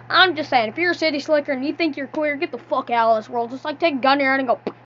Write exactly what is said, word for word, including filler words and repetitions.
I'm just saying, if you're a city slicker and you think you're queer, get the fuck out of this world. Just like take a gun in your hand and go.